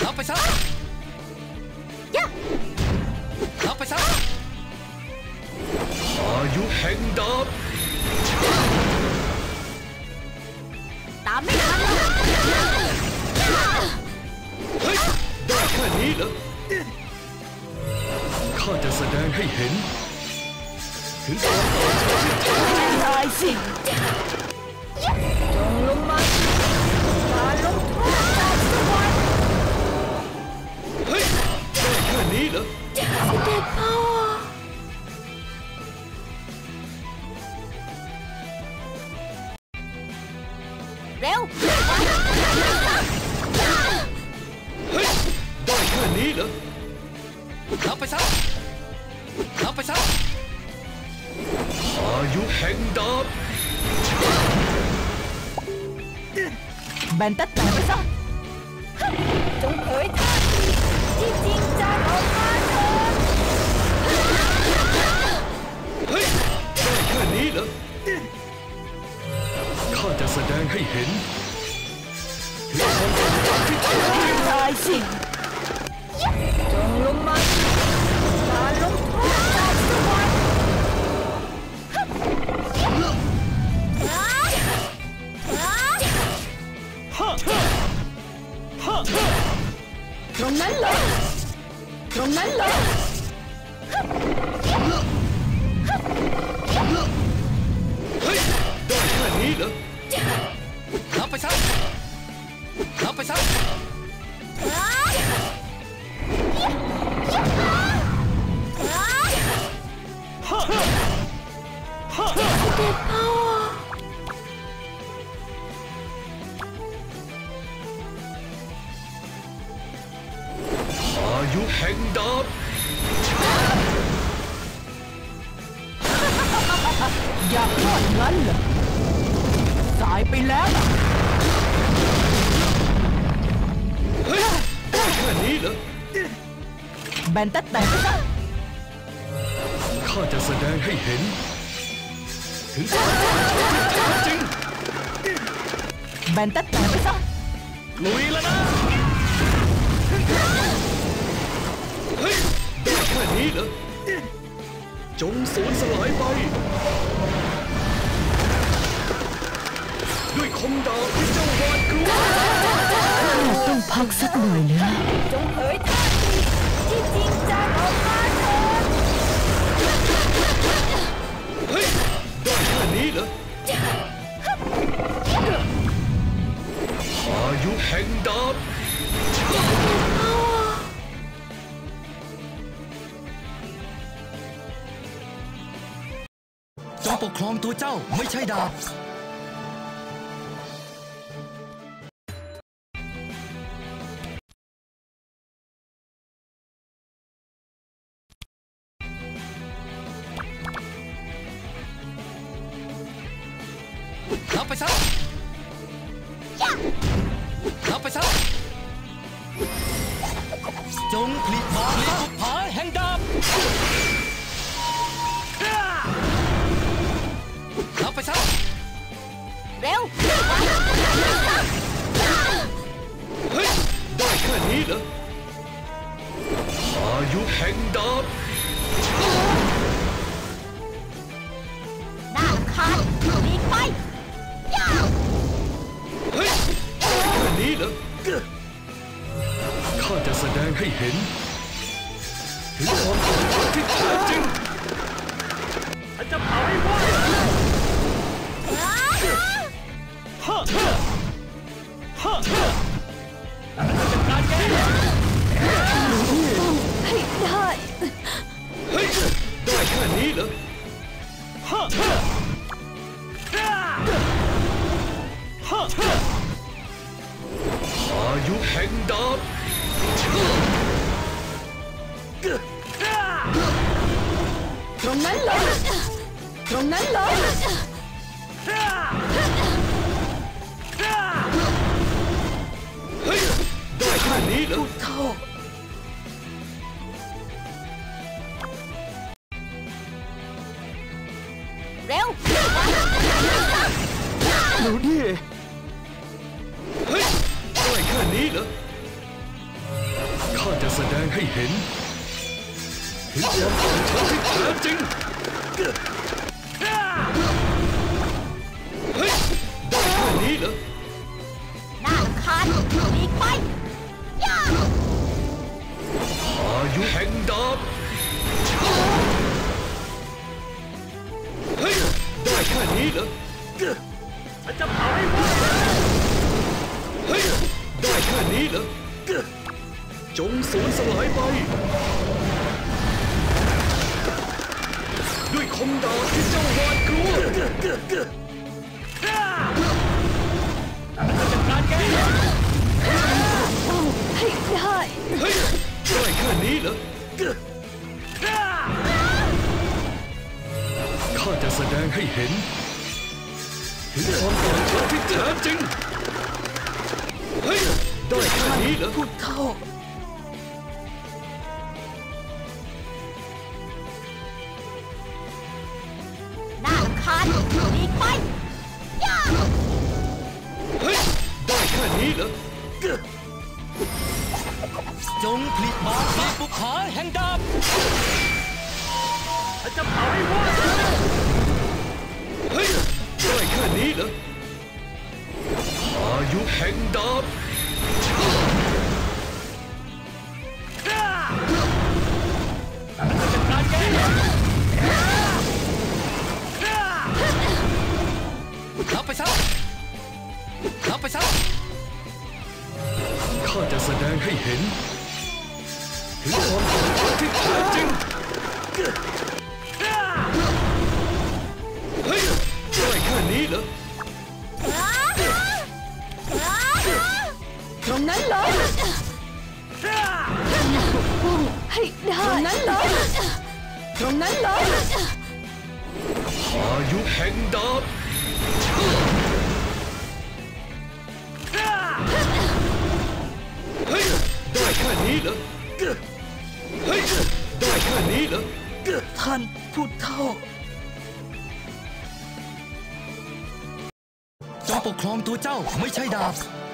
รับไปซะรับไปซะอายุแห่งดาบตามไม่ทันเฮ้ยได้แค่นี้เหรอข้าจะแสดงให้เห็นถึงความต่อสู้ที่แท้จริงตายสิจงลงมาการลงโทษจากสวรรค์เฮ้ยได้แค่นี้เหรอเสด็จพ่อเร็วเฮ้ยได้แค่นี้เหรอรับไปซะรับไปซะอายุแห่งดาบแบนตัดแต่ไปซะจงเผยท่าทีที่จริงใจออกมาเถิดเฮ้ยได้แค่นี้เหรอข้าจะแสดงให้เห็นถึงความต่อสู้ที่แท้จริงตายสิจงลงมาการลงโทษจากสวรรค์ตรงนั้นเลยตรงนั้นเลยเฮ้ยได้แค่นี้เหรอรับไปซะรับไปซะเด็กพ่ออายุแห่งดาบอยากรอดงั้นเหรอสายไปแล้วนะเฮ้ยได้แค่นี้เหรอแบนตัดแต่ไปซะข้าจะแสดงให้เห็นถึงความต่อสู้ที่แท้จริงแบนตัดแต่ไปซะลุยแล้วนะเฮ้ยได้แค่นี้เหรอจงสูญสลายไปด้วยคมดาบที่เจ้าหวาดกลัวต้องพักสักหน่อยนะจงเผยท่าทีที่จริงใจออกมาเถิดเฮ้ยได้แค่นี้เหรออายุแห่งดาบจงปกครองตัวเจ้าไม่ใช่ดาบรับไปซะรับไปซะจงผลิมาบุกผาแห่งดาบรับไปซะเร็วเฮ้ยได้แค่นี้เหรออายุแห่งดาบหน้าขาดหลีกไปเฮ้ยได้แค่นี้เหรอข้าจะแสดงให้เห็นถึงความต่อสู้ที่แท้จริงฉันจะเผาให้ไหม้จัดการแกให้ได้เฮ้ยได้แค่นี้เหรออายุแห่งดาบตรงนั้นเลยตรงนั้นเลยเฮ้ยได้แค่นี้เหรอโธ่เร็วดูดิเฮ้ยได้แค่นี้เหรอจะแสดงให้เห็นถึงความของฉันที่แท้จริงเฮ้ยได้แค่นี้เหรอน่ารำคาญหลีกไปย่าอายุแห่งดาบเฮ้ยได้แค่นี้เหรอฉันจะเผาให้หมดเฮ้ยได้แค่นี้เหรอจงสูญสลายไปด้วยคมดาบที่เจ้าหวาดกลัวจัดการแกให้ได้เฮ้ยได้แค่นี้เหรอข้าจะแสดงให้เห็นถึงความต่างฉันที่แท้จริงเฮ้ยได้แค่นี้เหรอพูดเข้าน่ารำคาญหลีกไปย่าเฮ้ยได้แค่นี้เหรอจงผลิบาปบุกผาแห่งดาบฉันจะเผาให้หมดเฮ้ยได้แค่นี้เหรออายุแห่งดาบจัดการแกรับไปซะรับไปซะข้าจะแสดงให้เห็นถึงความต่างฉันที่แท้จริงเฮ้ยได้แค่นี้เหรอตรงนั้นเลยปกป้องให้ได้ตรงนั้นเลยตรงนั้นเลยอายุแห่งดาบเฮ้ยได้แค่นี้เหรอเฮ้ยได้แค่นี้เหรอท่านพูดเท่าจงปกครองตัวเจ้าไม่ใช่ดาบ